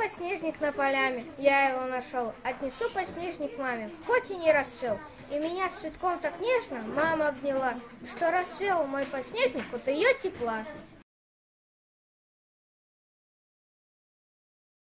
Подснежник на полями, я его нашел, отнесу подснежник маме, хоть и не расцвел. И меня с цветком так нежно мама обняла, что расцвел мой подснежник от ее тепла.